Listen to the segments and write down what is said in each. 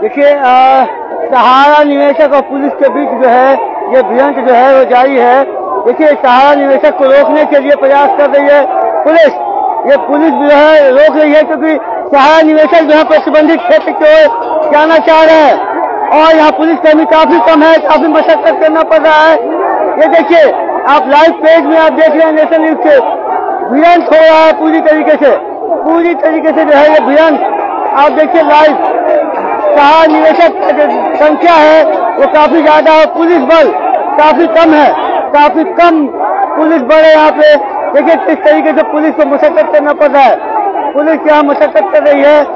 देखिए सहारा निवेशक और पुलिस के बीच जो है ये भिड़ंत जो है वो जारी है। देखिए सहारा निवेशक को रोकने के लिए प्रयास कर रही है पुलिस। ये पुलिस जो है रोक रही है क्योंकि सहारा निवेशक जो है प्रतिबंधित क्षेत्र की ओर जाना चाह रहे हैं और यहाँ पुलिस कर्मी काफी कम है, काफी मशक्कत करना पड़ रहा है। ये देखिए आप लाइव पेज में आप देख रहे हैं नेशनल न्यूज से भिड़ंत हो रहा है पूरी तरीके से जो है ये भिड़ंत आप देखिए लाइव। सहारा निवेशक का जो संख्या है वो काफी ज्यादा है, पुलिस बल काफी कम है, काफी कम पुलिस बल है यहाँ पे। देखिए किस तरीके से पुलिस को मशक्कत करना पड़ रहा है। पुलिस यहाँ मशक्कत कर रही है,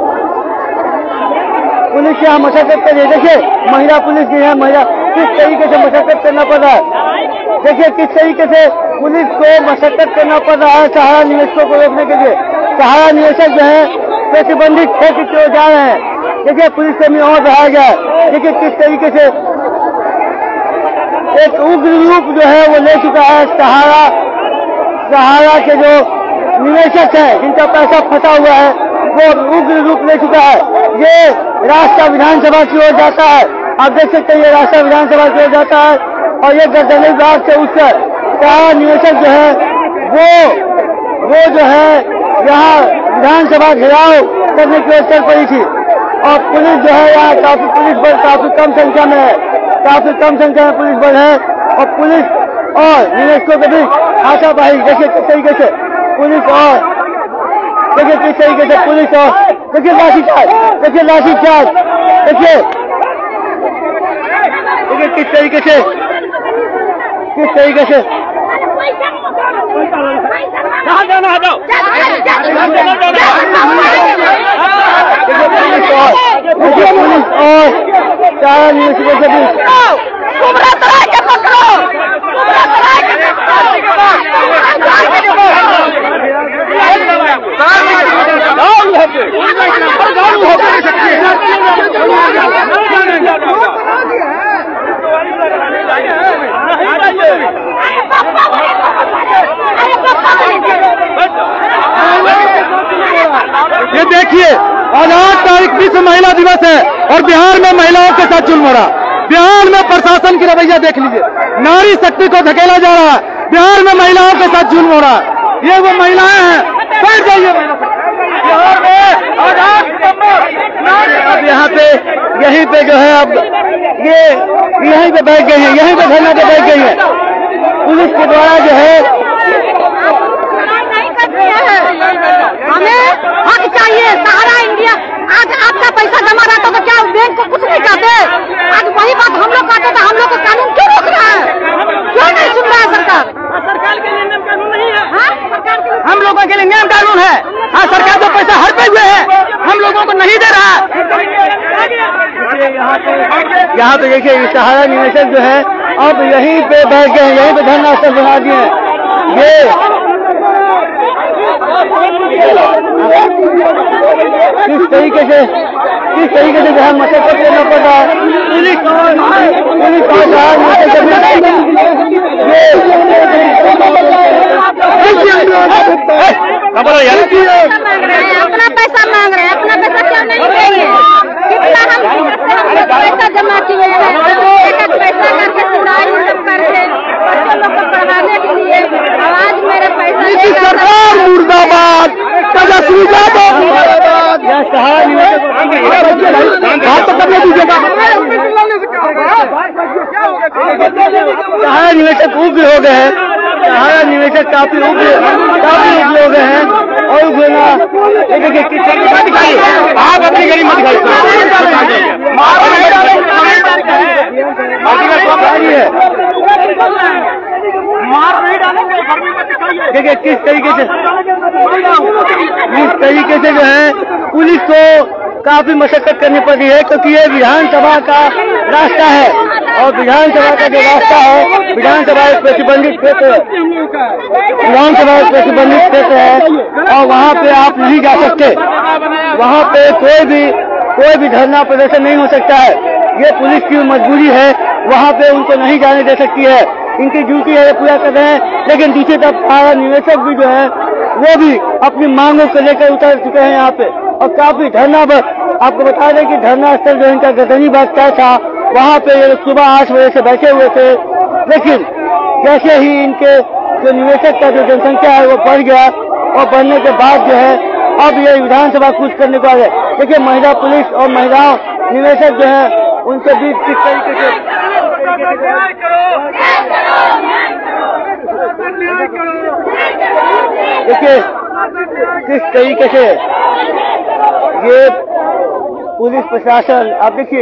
देखिए महिला पुलिस की है, महिला किस तरीके से मशक्कत करना पड़ रहा है। देखिए किस तरीके से पुलिस को मशक्कत करना पड़ रहा है सहारा निवेशकों को रोकने के लिए। सहारा निवेशक जो है प्रतिबंधित क्षेत्र की ओर जा रहे हैं। देखिए पुलिस कर्मी और बढ़ाया गया है। देखिए किस तरीके से एक उग्र रूप जो है वो ले चुका है सहारा के जो निवेशक है जिनका पैसा फंसा हुआ है वो उग्र रूप ले चुका है। ये रास्ता विधानसभा की ओर जाता है, आप देख सकते हैं ये रास्ता विधानसभा की ओर जाता है और ये गर्दनी बाग से उठकर सहारा निवेशक जो है वो जो है यहाँ विधानसभा घेराव करने की ओर चल पड़ी थी और पुलिस जो है यहाँ काफी पुलिस बल काफी कम संख्या में है, पुलिस बल है और पुलिस और निवेशकों के बीच हाथापाई। देखिए किस तरीके से पुलिस और देखिए किस तरीके से पुलिस और देखिए लाठीचार्ज, देखिए किस तरीके से जाना हटाओ। पुलिस और सहारा निवेशकों के बीच ये देखिए आज 8 तारीख विश्व महिला दिवस है और बिहार में महिलाओं के साथ जुल्म हो रहा है। बिहार में प्रशासन की रवैया देख लीजिए, नारी शक्ति को धकेला जा रहा है। बिहार में महिलाओं के साथ जुल्म हो रहा है। ये वो महिलाएं हैं, बैठ जाइए बिहार में अब यहाँ पे यहीं पे जो है अब ये यहीं पे बैठ गई है, यहीं पे धरना पे बैठ गई है। पुलिस के द्वारा जो है हमें हक चाहिए। सहारा इंडिया आज आपका पैसा जमा रहता तो क्या बैंक को कुछ नहीं कहते? आज वही बात हम लोग कहते तो हम लोग को कानून क्यों रोक रहा है? क्यों नहीं सुन रहा है सरकार? सरकार के लिए नियम कानून नहीं है। हम लोगों के लिए नियम कानून है। हाँ, सरकार जो पैसा हड़पे हुए है हम लोगों को नहीं दे रहा है। यहाँ पे देखिए सहारा निवेशक जो है अब यहीं पे बैठ गए, यहीं पे धरना स्थल बना दिए हैं। ये किस तरीके से जो है मशक्कत करना पड़ रहा है पुलिस और सहारा निवेशक अपना पैसा मांग रहे हैं, अपना पैसा क्यों नहीं देंगे? कितना हम पैसा जमा किए हैं, एक पैसा करके सिलाई सब करके बच्चों लोग को पढ़ाने के लिए। आज मेरा पैसा सरकार मुर्दाबाद, तेजस्वी यादव मुर्दाबाद। सहारा निवेशक उग्र हो गए हैं, सहारा निवेशक काफी उग्र हो गए हैं और उग्रना देखिए किस आप अपनी गली मत दिखाइए। देखिए किस तरीके से जो है पुलिस को काफी मशक्कत करनी पड़ी है क्योंकि ये विधानसभा का रास्ता है और विधानसभा का जो रास्ता है विधानसभा एक प्रतिबंधित क्षेत्र है और वहाँ पे आप नहीं जा सकते। वहाँ पे कोई भी धरना प्रदर्शन नहीं हो सकता है। ये पुलिस की मजबूरी है, वहाँ पे उनको नहीं जाने दे सकती है। इनकी ड्यूटी है ये पूरा कर रहे हैं, लेकिन दूसरी तरफ सहारा निवेशक भी जो है वो भी अपनी मांगों को लेकर उतर चुके हैं यहाँ पे। और काफी धरना आपको बता दें कि धरना स्थल जो इनका गदनी बाग क्या था, वहाँ पे ये सुबह 8 बजे से बैठे हुए थे। लेकिन जैसे ही इनके जो निवेशक का जो जनसंख्या है वो बढ़ गया और बढ़ने के बाद जो है अब ये विधानसभा कूच करने को आ गए। देखिए महिला पुलिस और महिलाओं निवेशक जो है उनके बीच किस तरीके से देखिए किस तरीके से ये पुलिस प्रशासन, आप देखिए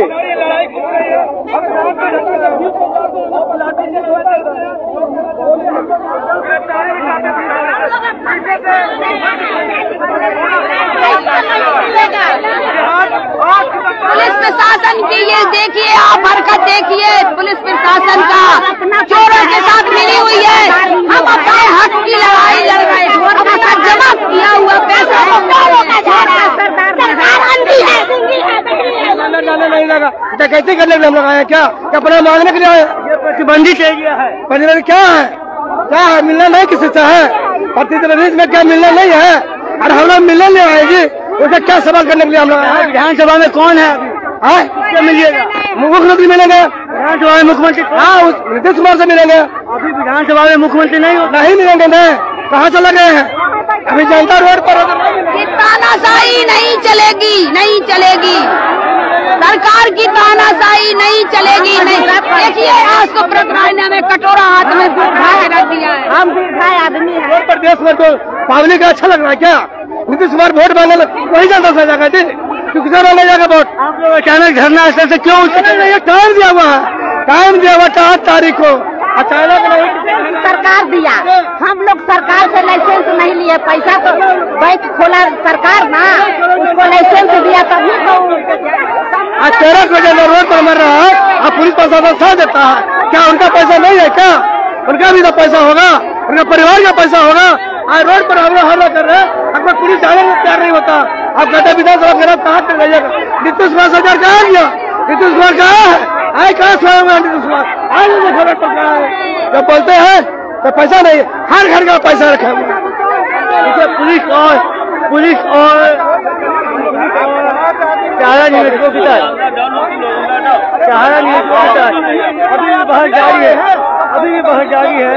पुलिस प्रशासन की ये देखिए आप हरकत देखिए, पुलिस प्रशासन का चोरों के साथ मिली हुई है। हम अपने हक की लड़ाई लड़ रहे हैं, अपना जमा किया हुआ पैसा नहीं लगा डकैती करने के लिए हम लोग आए क्या अपना मांगने के लिए आए? प्रतिबंधित एरिया है। प्रतिबंधित क्या है मिलना नहीं किसी से है, प्रतिबंधित में क्या मिलना नहीं है और हम लोग मिलने नहीं आएगी, उसे क्या सवाल करने के लिए हम लोग आए? विधानसभा में कौन है अभी? क्या मिलिएगा? मुख्यमंत्री मिलेंगे विधानसभा में, मुख्यमंत्री नीतीश कुमार से मिलेंगे। अभी विधानसभा में मुख्यमंत्री नहीं मिलेंगे न, कहाँ चले गए हैं? अभी जनता रोड पर तानाशाही नहीं चलेगी सरकार की तानाशाही नहीं चलेगी। नहीं देखिए आज तो प्रधान में कटोरा हाथ में रख दिया है। हम आदमी है प्रदेश में तो पब्लिक अच्छा लग रहा है क्या? नीतीश कुमार वोट मांगे वही जनता से जाएगा जी, किसान वाले जाएगा वोट। आप लोग अचानक धरना स्थल से क्यों? टाइम दिया हुआ है 8 तारीख को, अचानक नहीं सरकार दिया। हम लोग सरकार से लाइसेंस नहीं लिए, पैसा तो बैंक खोला सरकार ना, उसको लाइसेंस दिया तभी तो। आज 13 बजे रोड पर मर रहा है, अब पुलिस प्रशासन साथ देता है क्या? उनका पैसा नहीं है क्या? उनका भी तो पैसा होगा, उनका परिवार का पैसा होगा। आज रोड पर हम लोग हमला कर रहे हैं, अगर पुलिस जाने में तैयार नहीं होता। आप कहते विधानसभा के कहाँ कर रहिएगा? नीतीश कुमार सरकार कहाँ गया? नीतीश कुमार कहाँ है? आए कहाँ सोया हुआ नीतीश कुमार? आज रोड पर कहाँ है? जब बोलते हैं तो पैसा नहीं, हर घर का पैसा रखा हुआ है। पुलिस और चारा निवेशकों की तरफ अभी भी बहस जारी है।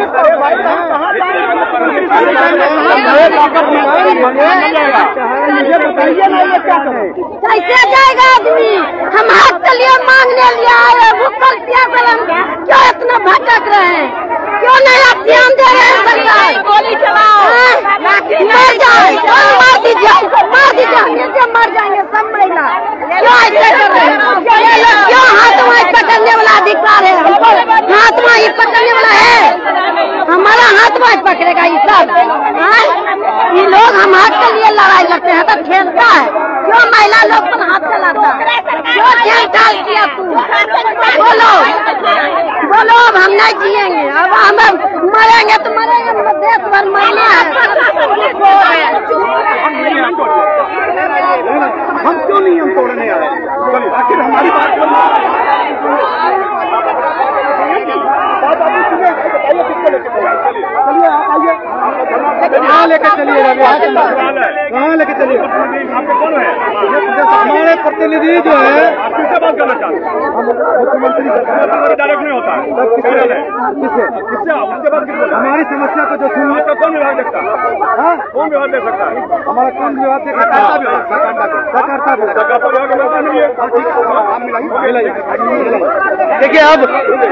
कैसे जाएगा आदमी? हम हाथ तलिए मांगने लिए आए, भूखल प्यासल क्यों इतना भटक रहे हैं? क्यों नहीं आप ध्यान दे रहे हैं? सरकार गोली चलाओ, मर जाए, मार दीजिए, मर जाएंगे सब महिला। क्यों ऐसे कर रहे हैं? क्यों हाथ वहीं पकड़ने वाला अधिकार है? हमको हाथ वहीं पकड़ने वाला है, हमारा हाथ वहीं पकड़ेगा ये सब। ये लोग हम हाथ के लिए लड़ाई लड़ते हैं तो खेलता है, क्यों महिला लोग पर हाथ चलाता है? क्यों खेल ढाल किया तू? बोलो अब हम नहीं जिएंगे, अब हम मरेंगे तो मरेंगे, देश भर महिला है। हम क्यों नियम तोड़ने आए? आखिर हमारी बात कहाँ लेके चलिए? कहाँ लेके चलिए? हमारे प्रतिनिधि जो है बात करना चाहते हैं, मुख्यमंत्री डायरेक्ट नहीं होता है, किससे हमारी समस्या को जो सुनने का कौन विभाग देखता है? कौन विभाग दे सकता है? हमारा कौन विभाग देखिए अब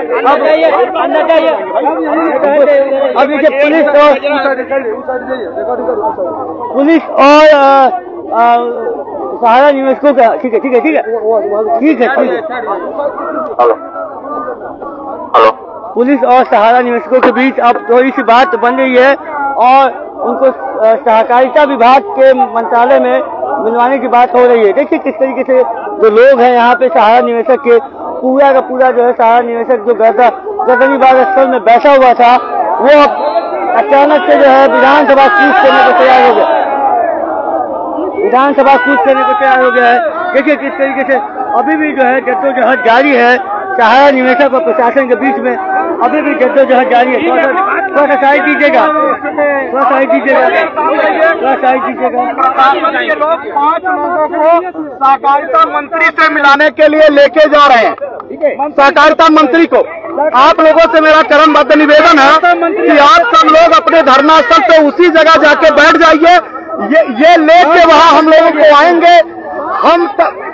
ये पुलिस और सहारा निवेशकों का ठीक है। हेलो, पुलिस और सहारा निवेशकों के बीच अब थोड़ी सी बात बन रही है और उनको सहकारिता विभाग के मंत्रालय में मिलवाने की बात हो रही है। देखिए किस तरीके से जो लोग हैं यहाँ पे सहारा निवेशक के पूरा का पूरा जो है सहारा निवेशक जो गदनी बाग स्थल में बैठा हुआ था वो अचानक से जो है विधानसभा कूच करने को तैयार हो गया। देखिए किस तरीके से अभी भी जो है जद्दोजहद जारी है सहारा निवेशक और प्रशासन के बीच में। अभी भी गद्दे जो है जारी है। थोड़ा सा साइड दीजिएगा, थोड़ा साइड दीजिएगा, थोड़ा साइड दीजिएगा। प्रशासन के लोग 5 लोगों को सहकारिता मंत्री से मिलाने के लिए लेके जा रहे हैं। सहकारिता मंत्री को आप लोगों से मेरा चरणबद्ध निवेदन है कि आप सब लोग अपने धरना स्थल पे उसी जगह जाके बैठ जाइए। ये लेके वहाँ हम लोगों को आएंगे। हम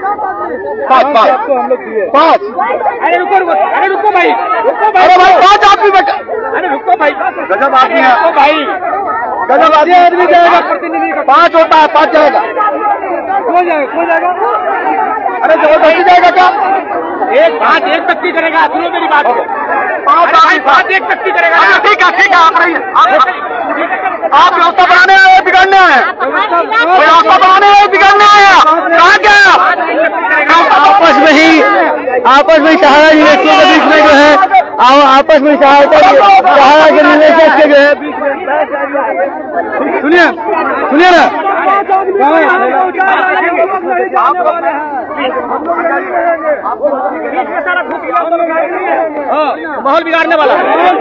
5 अरे रुको भाई, अरे भाई 5 आदमी बैठे। अरे रुको भाई, गजब आदमी है भाई, गजब आदमी जाएगा। 5 होता है, 5 जाएगा। हो जाएगा। अरे जबरदस्ती जाएगा क्या? एक तख्ती करेगा, सुनो मेरी बात। 5 एक तख्ती करेगा। ठीक है आप रहिए। आप व्यवस्था बनाने आए बिगड़ने आए? व्यवस्था बनाने आए बिगड़ने आया? कहाँ क्या आपस में सहारा निवेशकों के बीच में जो है आपस में सहारा के निवेशक के जो है सुनिए ना माहौल बिगाड़ने वाला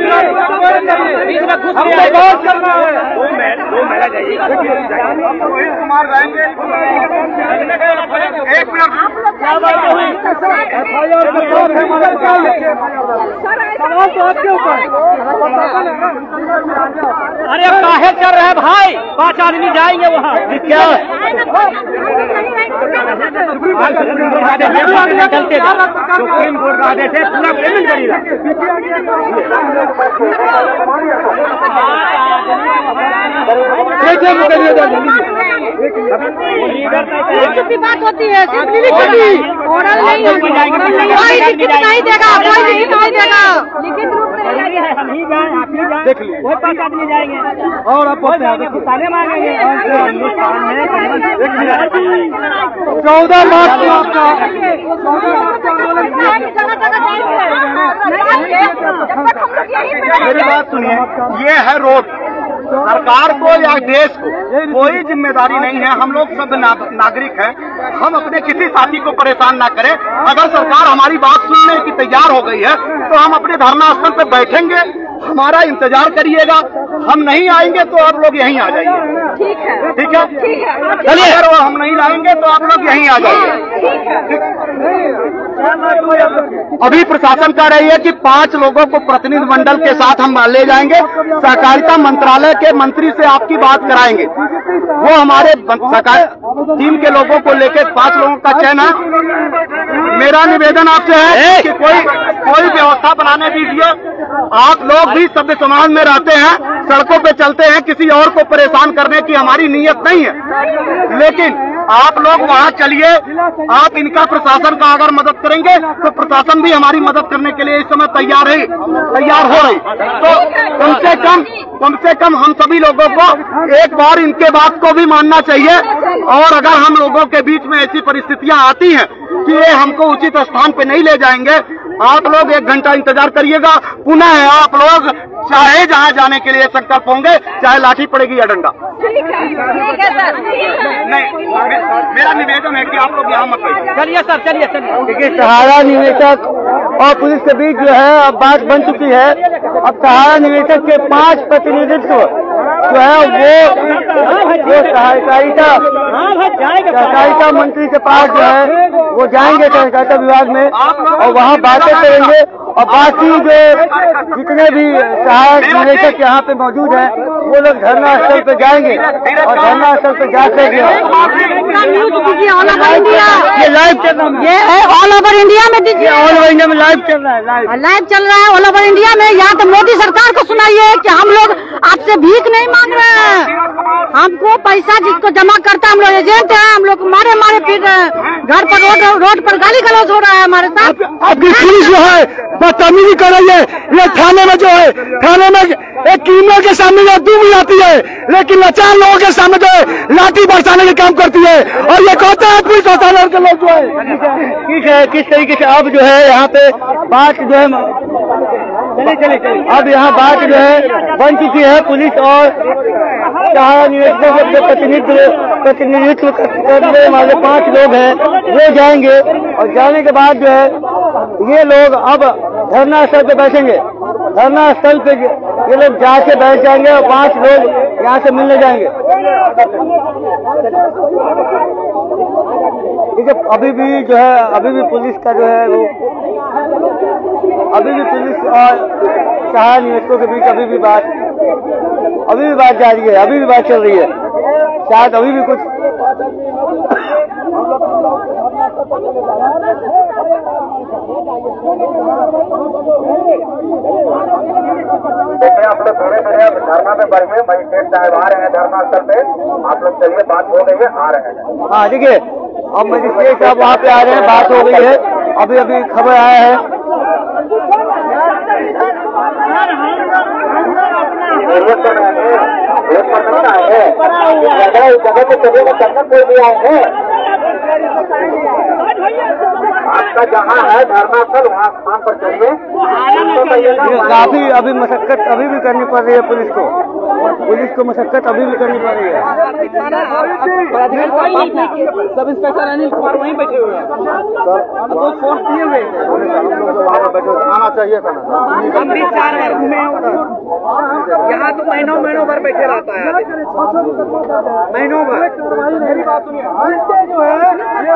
कुमार रहेंगे। 1 मिनट सवाल तो आपके ऊपर। अरे अब काहे चल रहे हैं भाई? 5 आदमी जाएंगे वहाँ क्या? चलते सुप्रीम कोर्ट का आदेश है, पूरा पेमेंट करिएगा। छुट्टी बात होती है, सिर्फ ओरल नहीं लिखित नहीं देगा, कोई लिखित नहीं देगा, लिखित रूप में हम ही जाए, आप ही जाए, देख लीजिए। कोई 5 आदमी जाएंगे और आप ताने मांगेंगे। हिंदुस्तान में 14 मार्च को आपका मेरी बात सुनिए, ये है रोड। सरकार को या देश को कोई जिम्मेदारी नहीं है। हम लोग सब नागरिक हैं। हम अपने किसी साथी को परेशान ना करें। अगर सरकार हमारी बात सुनने की तैयार हो गई है तो हम अपने धरना स्थल पे बैठेंगे। हमारा इंतजार करिएगा। हम नहीं आएंगे तो आप लोग यहीं आ जाइए। ठीक है चलिए। अगर वो हम नहीं लाएंगे तो आप लोग यहीं आ जाइए। अभी प्रशासन कह रही है कि 5 लोगों को प्रतिनिधि मंडल के साथ हम ले जाएंगे। सहकारिता मंत्रालय के मंत्री से आपकी बात कराएंगे। वो हमारे टीम के लोगों को लेकर 5 लोगों का चयन है। मेरा निवेदन आपसे है कि कोई व्यवस्था बनाने दीजिए। आप लोग भी सभ्य समाज में रहते हैं, सड़कों पे चलते हैं। किसी और को परेशान करने की हमारी नीयत नहीं है, लेकिन आप लोग वहाँ चलिए। आप इनका प्रशासन का अगर मदद करेंगे तो प्रशासन भी हमारी मदद करने के लिए इस समय तैयार हो रही। तो कम से कम हम सभी लोगों को एक बार इनके बात को भी मानना चाहिए। और अगर हम लोगों के बीच में ऐसी परिस्थितियां आती हैं कि ये हमको उचित स्थान पे नहीं ले जाएंगे, आप लोग 1 घंटा इंतजार करिएगा। पुनः आप लोग चाहे जहाँ जाने के लिए संकल्प होंगे, चाहे लाठी पड़ेगी या डंडा। नहीं, मेरा निवेदन है कि आप लोग यहाँ मत आइए। चलिए सर, चलिए। देखिए, सहारा निवेशक और पुलिस के बीच जो है अब बात बन चुकी है। अब सहारा निवेशक के 5 प्रतिनिधित्व जो है वो सहकारिता मंत्री के पास जो है वो जाएंगे सहकारिता विभाग में और वहाँ बातें करेंगे। और बाकी जो जितने भी सहायक निवेशक यहाँ पे मौजूद हैं वो लोग धरना स्थल पे जाएंगे और धरना स्थल पे जाकर ऑल ओवर इंडिया ये लाइव चल रहा है। ये है ऑल ओवर इंडिया में दीजिए। ऑल ओवर इंडिया में लाइव चल रहा है। लाइव चल रहा है ऑल ओवर इंडिया में। यहाँ तो मोदी सरकार को सुनाइए कि हम लोग आपसे भीख नहीं मांग रहे हैं। हमको पैसा जिसको जमा करता है, हम लोग एजेंट है, हम लोग मारे फिर रहे हैं। घर पर रोड पर गाली गलौज हो रहा है हमारे साथ। आपकी पुलिस जो है बदतमीजी कर रही है। ये थाने में जो है, थाने में एक क्रिमिनल के सामने जो दूब जाती है, लेकिन लाचार लोगों के सामने जो है लाठी बरसाने के काम करती है। और ये कहता है पुलिस प्रशासन के लोग जो है किस तरीके से अब जो है यहाँ पे बात जो है चले अब यहाँ बात जो है बन चुकी है। पुलिस और सहारा निवेशकों के प्रतिनिधित्व करने वाले 5 लोग हैं वो जाएंगे और जाने के बाद जो है ये लोग अब धरना स्थल पे बैठेंगे। धरना स्थल पे ये लोग जाके बैठ जाएंगे और 5 लोग यहाँ से मिलने जाएंगे। ठीक है, अभी भी जो है, अभी भी पुलिस का जो है वो, अभी भी पुलिस और सहायक निवेशकों के बीच अभी भी बात जारी है, अभी भी बात चल रही है। शायद अभी भी कुछ आप लोग थोड़े धरना में बढ़िए, मजिस्ट्रेट साहब आ रहे हैं धरना स्थल पे, आप लोग चलिए, बात हो गई है, आ रहे हैं। हाँ देखिए, अब मजिस्ट्रेट साहब वहाँ पे आ रहे हैं, बात हो गई है, अभी अभी खबर आया है। जगह पे चलेगा करना कोई भी आएंगे, आपका जहाँ है धरना स्थल वहाँ स्थान पर चलिए। काफी अभी मशक्कत अभी भी करनी पड़ रही है पुलिस को मशक्कत अभी भी करनी पड़ रही है। सब इंस्पेक्टर अनिल कुमार वहीं बैठे हुए हैं, तो फोर्स दिए हुए आना चाहिए था। हम भी चाह रहे हैं, यहाँ तो महीनों भर बैठे रहता है, महीनों भर। मेरी बात सुनिए, जो है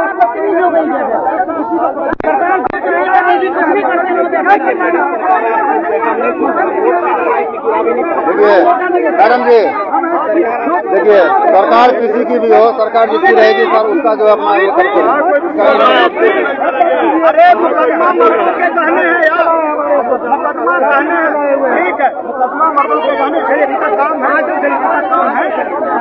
देखिए मैडम जी, देखिए सरकार किसी की भी हो, सरकार जिसकी रहेगी सर उसका जो अपना ये करते हैं। अरे मुकदमा मर्दों के कहने हैं यार, मुकदमा कहने हैं, ठीक है, मुकदमा मर्दों के कहने खरीदी का काम है, जो खरीदी का काम है।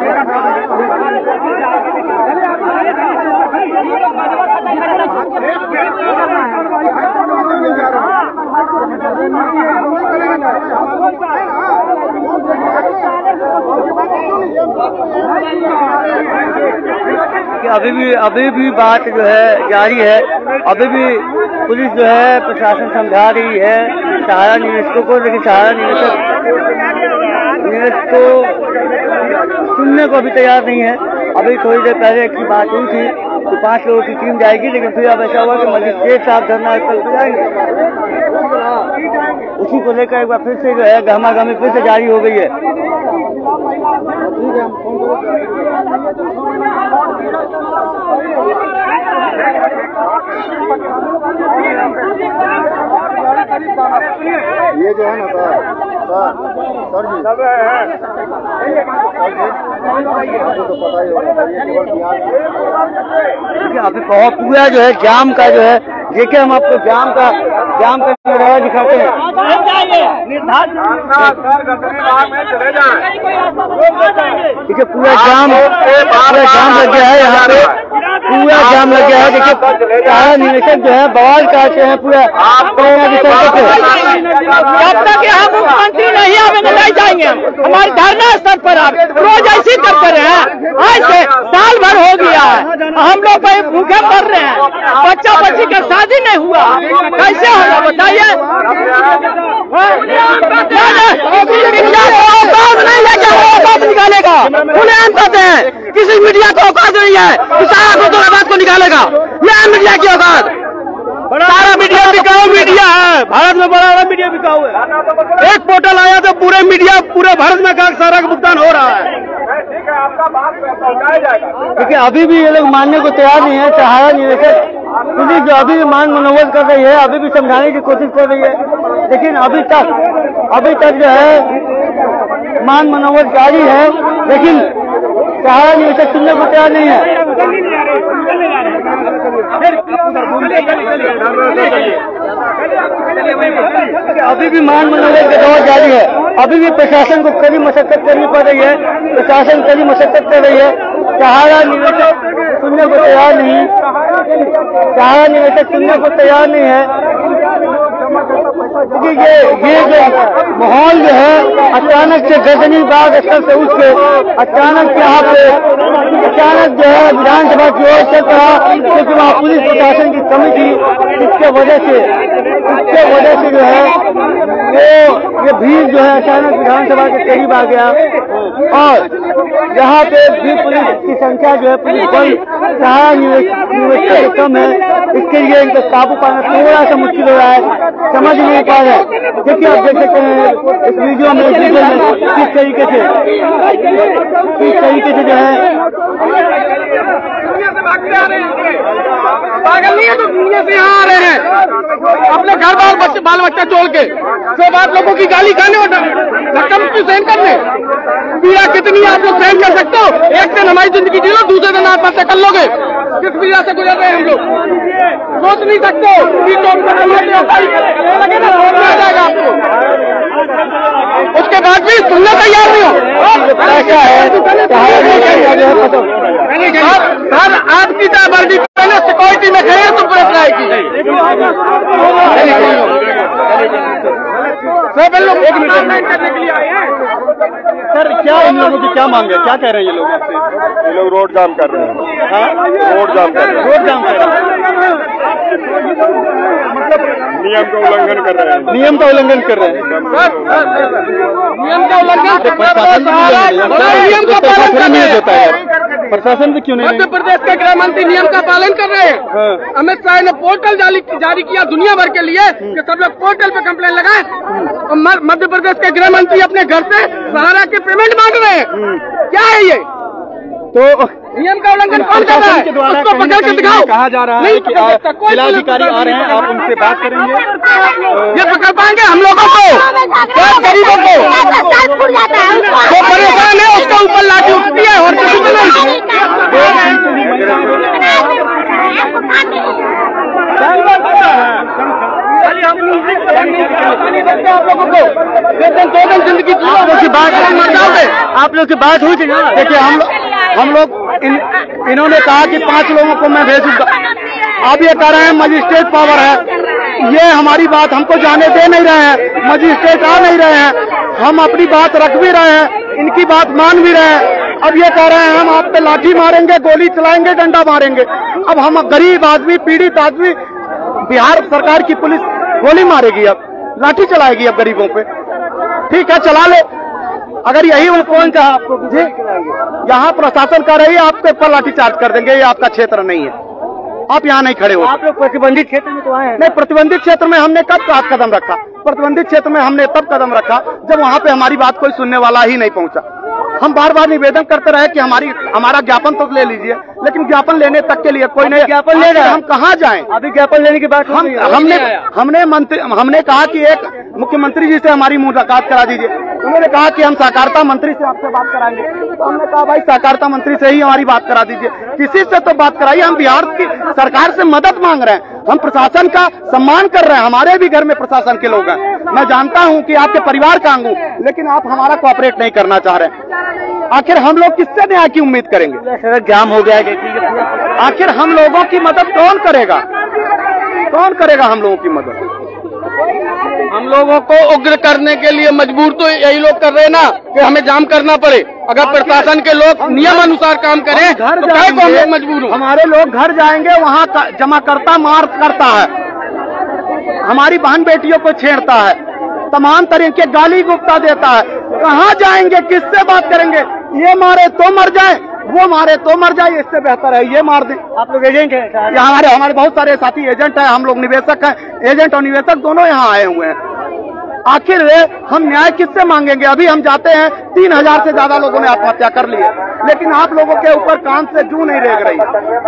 अभी भी बात जो है जारी है, अभी भी पुलिस जो है प्रशासन समझा रही है सहारा निवेशकों को, लेकिन सहारा निवेशक को सुनने को अभी तैयार नहीं है। अभी थोड़ी देर पहले की बात हुई थी तो 5 लोगों की टीम जाएगी, लेकिन फिर अब ऐसा हुआ कि मजिस्ट्रेट साहब धरना स्थल पर जाएंगे। उसी को लेकर एक बार फिर से जो है गहमागहमी फिर से जारी हो गई है। ये जो है ना सर जी, तो पता ही होगा अभी बहुत पूरा जो है जाम का जो है, देखिए हम आपको जाम का नजारा दिखाते हैं। देखिए पूरा जाम लग गया है, यहाँ पे पूरा जाम लग गया है। देखिए सहारा निवेशक जो है बवाल काटते हैं पूरा। जब तक यहाँ मुख्यमंत्री नहीं आवेंगे नहीं जाएंगे हमारे धरना स्थल पर। आप रोज ऐसी करते रहे हैं, आज से साल भर हो गया है, हम लोग भूखे मर रहे हैं, बच्चा बच्ची का शादी नहीं हुआ, कैसे होगा बताइए। निकालेगा खुलेआम कहते हैं, किसी मीडिया को औकात नहीं है, सारा बात को निकालेगा। यह मीडिया की औकात, सारा मीडिया बिकाऊ मीडिया है, भारत में बड़ा मीडिया बिकाऊ है। एक पोर्टल आया तो पूरे मीडिया पूरे भारत में का सारा भुगतान हो रहा है। ठीक है, आपका बात पहुंचाया जाएगा। देखिए अभी भी ये लोग मानने को तैयार नहीं है। सहारा निवेशक पुलिस जो अभी भी मान मनोवत कर रही है, अभी भी समझाने की कोशिश कर रही है, लेकिन अभी तक जो है मान मनोवत जारी है, लेकिन सहारा निवेशक सुनने को तैयार नहीं है। अभी भी मान मनोवत का दौर जारी है, अभी भी प्रशासन को कड़ी मशक्कत करनी पड़ रही है, प्रशासन कड़ी मशक्कत कर रही है। सहारा निवेशक सुनने को तैयार नहीं, सहारा निवेशक सुनने को तैयार नहीं है। क्योंकि ये जो माहौल जो है अचानक से गर्दनी बाग स्थल से उठ के अचानक यहाँ पे अचानक जो है विधानसभा की ओर चल रहा, क्योंकि वहाँ पुलिस प्रशासन की कमी थी, इसके वजह से जो है ये भीड़ जो है अचानक विधानसभा के करीब आ गया, और यहाँ पे भी पुलिस की संख्या जो है पुलिस बल सहारा निवेशक कम है, इसके लिए इनको काबू पाना थोड़ा सा मुश्किल हो रहा है। समझ नहीं कर पा रहे हैं। देखिए आप देख सकते हैं इस वीडियो में किस तरीके से जो है पागल नहीं है तो दुनिया से यहाँ आ रहे हैं अपने घर बाल बच्चा छोड़ के सब आप लोगों की गाली खाने और धक्का मुक्की सहन करने। पीड़ा कितनी आप लोग सहन कर सकते हो? एक दिन हमारी जिंदगी जी लो, दूसरे दिन आत्महत्या कर लोगे। किस पीड़ा से गुजर रहे हैं हम लोग सोच नहीं सकते हो कि आ जाएगा आपको, उसके बाद भी सुनना तैयार नहीं हो। सर आपकी वर्दी पहले सिक्योरिटी में खड़े तो पुलिस लाएगी। सब लोग एक मिनट करने के लिए आए हैं। सर क्या इन लोगों की क्या मांग है, क्या कह रहे हैं ये लोग आपसे? ये लोग रोड जाम कर रहे हैं। रोड जाम कर रहे हैं। रोड जाम कर रहे हैं मतलब नियम का उल्लंघन कर रहे हैं। नियम का उल्लंघन कर रहे हैं। नियम का उल्लंघन नियम का पालन नहीं होता है। प्रशासन भी क्यों नहीं? मध्य प्रदेश के गृह मंत्री नियम का पालन कर रहे हैं। अमित शाह ने पोर्टल जारी किया दुनिया भर के लिए कि सब लोग पोर्टल पे कंप्लेन लगाएं। तो मध्य प्रदेश के गृह मंत्री अपने घर से सहारा के पेमेंट मांग रहे हैं। क्या है ये? तो नियम का उल्लंघन कौन कर रहा है? उसको पकड़ के दिखाओ। कहा जा रहा है कि जिलाधिकारी आ रहे हैं, आप उनसे बात करेंगे। ये पकड़ पाएंगे हम लोगों को? गरीबों को जो परेशान है उसका ऊपर लाठी उठती है और किसी को नहीं। आप लोगों को 2 दिन जिंदगी आप लोग की बात हुई थी ना। देखिए हम लोग इन्होंने कहा कि 5 लोगों को मैं भेजूंगा। अब ये कह रहे हैं मजिस्ट्रेट पावर है। ये हमारी बात हमको जाने दे नहीं रहे हैं, मजिस्ट्रेट आ नहीं रहे हैं। हम अपनी बात रख भी रहे हैं, इनकी बात मान भी रहे हैं। अब ये कह रहे हैं हम आप पे लाठी मारेंगे, गोली चलाएंगे, डंडा मारेंगे। अब हम गरीब आदमी, पीड़ित आदमी, बिहार सरकार की पुलिस गोली मारेगी, अब लाठी चलाएगी अब गरीबों पे। ठीक है, चला लो। अगर यही वो कौन चाहा आपको जी, यहाँ प्रशासन कर रही है आपके ऊपर लाठीचार्ज कर देंगे। ये आपका क्षेत्र नहीं है, आप यहाँ नहीं खड़े हो। आप लोग प्रतिबंधित क्षेत्र में तो आए हैं। नहीं, प्रतिबंधित क्षेत्र में हमने कब कदम रखा? प्रतिबंधित क्षेत्र में हमने तब कदम रखा जब वहाँ पे हमारी बात कोई सुनने वाला ही नहीं पहुँचा। हम बार बार निवेदन करते रहे कि हमारा ज्ञापन तो ले लीजिए, लेकिन ज्ञापन लेने तक के लिए कोई नहीं ज्ञापन ले रहा है। हम कहाँ जाएं? अभी ज्ञापन लेने की बात हमने कहा कि एक मुख्यमंत्री जी से हमारी मुलाकात करा दीजिए। उन्होंने कहा कि हम सहकारिता मंत्री से आपसे बात कराएंगे। तो हमने कहा भाई सहकारिता मंत्री से ही हमारी बात करा दीजिए, किसी से तो बात कराइए। हम बिहार की सरकार से मदद मांग रहे हैं, हम प्रशासन का सम्मान कर रहे हैं। हमारे भी घर में प्रशासन के लोग हैं। मैं जानता हूं कि आपके परिवार का अंग हूं, लेकिन आप हमारा कोऑपरेट नहीं करना चाह रहे। आखिर हम लोग किससे न्याय की उम्मीद करेंगे? सड़क जाम हो गया है। आखिर हम लोगों की मदद कौन करेगा? कौन करेगा हम लोगों की मदद? हम लोगों को उग्र करने के लिए मजबूर तो यही लोग कर रहे हैं ना कि हमें जाम करना पड़े। अगर प्रशासन के लोग नियम अनुसार काम करें तो काहे को हम लोग मजबूर हो? हमारे लोग घर जाएंगे, वहाँ जमाकर्ता मार करता है, हमारी बहन बेटियों को छेड़ता है, तमाम तरीके गाली गुप्ता देता है। कहाँ जाएंगे, किससे बात करेंगे? ये मारे तो मर जाए, वो मारे तो मर जाए, इससे बेहतर है ये मार दे। आप लोग एजेंट हैं? हमारे बहुत सारे साथी एजेंट हैं, हम लोग निवेशक हैं। एजेंट और निवेशक दोनों यहाँ आए हुए हैं। आखिर हम न्याय किससे मांगेंगे? अभी हम जाते हैं, 3000 से ज्यादा लोगों ने आत्महत्या कर ली है, लेकिन आप लोगों के ऊपर कान से जू नहीं रेग रही।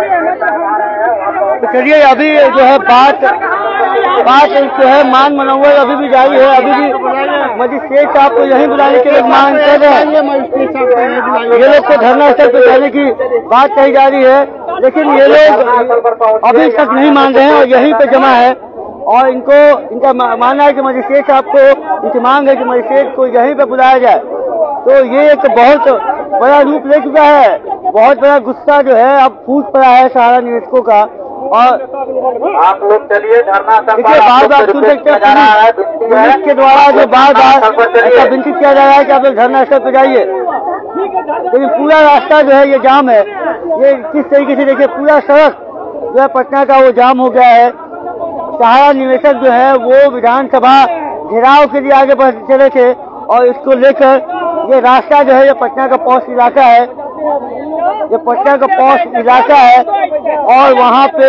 तो चलिए, अभी जो है बात जो है मांग मनोबल अभी भी जारी है। अभी भी मजिस्ट्रेट साहब को यहीं बुलाने के लिए मांग कर रहे हैं। ये लोग को धरना स्थल पर जाने की बात कही जा रही है, लेकिन ये लोग अभी तक नहीं मान रहे हैं और यहीं पे जमा है। और इनका मानना है कि मजिस्ट्रेट साहब को, इनकी मांग है कि मजिस्ट्रेट को यहीं पे बुलाया जाए। तो ये एक बहुत बड़ा रूप ले चुका है, बहुत बड़ा गुस्सा जो है अब फूट पड़ा है सहारा निवेशकों का। और आप लोग चलिए, धरना देखिए बार बार सुन सकते हैं पुलिस के द्वारा जो बार बार ऐसा विनती किया जा रहा है कि आप लोग धरना स्थल पर जाइए, लेकिन पूरा रास्ता जो है ये जाम है। ये किस तरीके से देखिए, पूरा सड़क जो है पटना का वो जाम हो गया है। सहारा निवेशक जो है वो विधानसभा घेराव के लिए आगे बढ़ चले थे और इसको लेकर ये रास्ता जो है ये पटना का पॉश इलाका है। ये पटना का पॉश इलाका है और वहाँ पे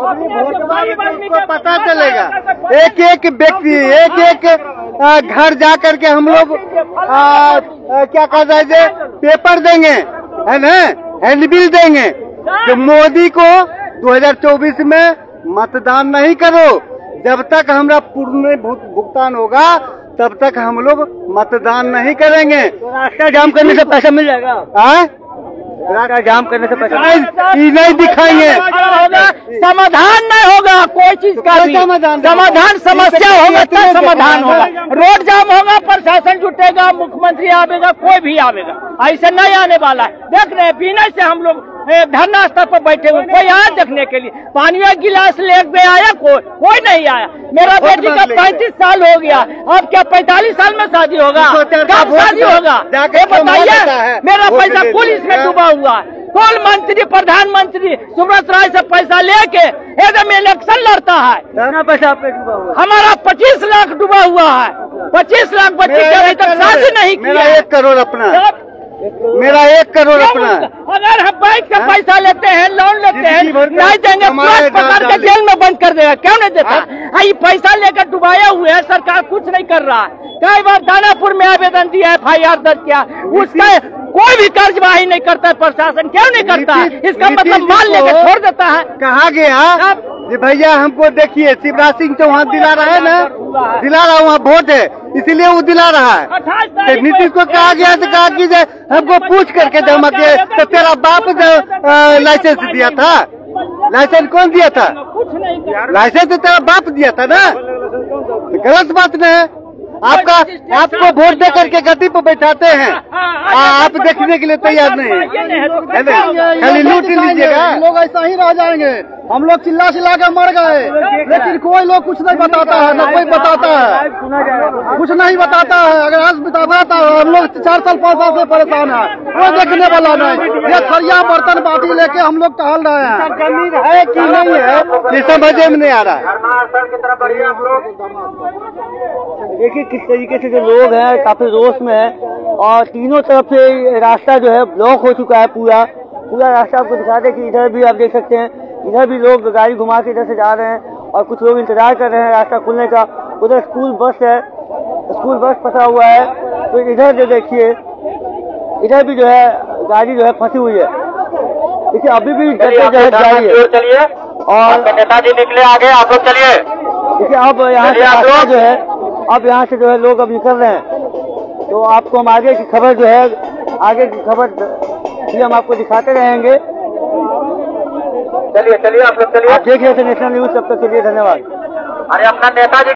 को पता चलेगा। एक एक व्यक्ति एक एक घर जा करके हम लोग क्या कहा जाए पेपर देंगे, है ना, हैंडबिल देंगे कि मोदी को 2024 में मतदान नहीं करो। जब तक हमारा पूर्ण भुगतान होगा तब तक हम लोग मतदान नहीं करेंगे। रास्ता जाम करने से पैसा मिल जाएगा? रास्ता जाम करने से पैसा नहीं दिखाएंगे, समाधान नहीं होगा कोई चीज का भी। समाधान समस्या होगा तो समाधान होगा। रोड जाम होगा, प्रशासन जुटेगा, मुख्यमंत्री आवेगा, कोई भी आवेगा, ऐसे नहीं आने वाला है। देख रहे हैं बिना से हम लोग धरना स्थल पर बैठे हुए, कोई आया देखने के लिए? पानी का गिलास लेके आया? कोई नहीं आया। मेरा बेटी का 35 साल हो गया, अब क्या 45 साल में शादी होगा? कब शादी होगा ये बताइए। मेरा पैसा पुलिस में डूबा हुआ है। कौन मंत्री, प्रधानमंत्री सुब्रत राय से पैसा लेके एकदम इलेक्शन लड़ता है। कितना पैसा आप पे डूबा हुआ? हमारा 25 लाख डूबा हुआ है। 25 लाख बच्चे के अभी तक शादी नहीं किया। 1 करोड़ अपना, मेरा 1 करोड़ अपना। अगर हम बैंक से पैसा लेते हैं, लोन लेते हैं, नहीं देंगे तुरंत पकड़ के जेल में बंद कर देगा। क्यों नहीं देता? ये पैसा लेकर डुबाया हुए है, सरकार कुछ नहीं कर रहा है। कई बार दानापुर में आवेदन दिया, FIR दर्ज किया, उसका कोई भी कार्यवाही नहीं करता है प्रशासन। क्यों नहीं करता है? इसका मतलब माल लेकर छोड़ देता है। कहा गया ये भैया हमको देखिए, शिवराज सिंह चौहान दिला रहा है ना, दिला रहा, वहाँ वोट है इसीलिए वो दिला रहा है। नीतीश को कहा गया तो कहा कि हमको पूछ करके जमा किए, तो तेरा बाप लाइसेंस दिया था? लाइसेंस कौन दिया था? लाइसेंस तो तेरा बाप दिया था ना, गलत बात नहीं है। आपको वोट दे करके गद्दी पर बैठाते हैं, आप देखने के लिए तैयार नहीं है ना, खाली लूट लीजिएगा। लोग ऐसा ही रह जाएंगे। हम लोग चिल्ला चिल्ला के मर गए, लेकिन कोई लोग कुछ नहीं बताता है, न कोई बताता है, कुछ नहीं बताता है। अगर आज बताता था हम लोग 4 साल 5 साल से परेशान है, कोई देखने वाला नहीं। ये थरिया बर्तन बाटी लेके हम लोग टहल रहे हैं, कमी है कि नहीं है ये समझ में नहीं आ रहा है। देखिए किस तरीके से जो लोग हैं काफी रोष में है और तीनों तरफ से रास्ता जो है ब्लॉक हो चुका है। पूरा रास्ता आपको दिखा दे कि इधर भी आप देख सकते हैं, इधर भी लोग गाड़ी घुमा के इधर से जा रहे हैं और कुछ लोग इंतजार कर रहे हैं रास्ता खुलने का। उधर स्कूल बस है, स्कूल बस फंसा हुआ है। तो इधर जो देखिए, इधर भी जो है गाड़ी जो है फंसी हुई है। देखिए अभी भी जारी है और नेताजी निकले आगे, आप लोग चलिए। देखिए अब यहाँ से रास्ता जो है, अब यहाँ से जो है लोग अब निकल रहे हैं। तो आपको हम आगे की खबर जो है, आगे की खबर भी हम आपको दिखाते रहेंगे। चलिए आप लोग चलिए। आप देख रहे थे नेशनल न्यूज, तब तक के लिए धन्यवाद। अरे अपना नेताजी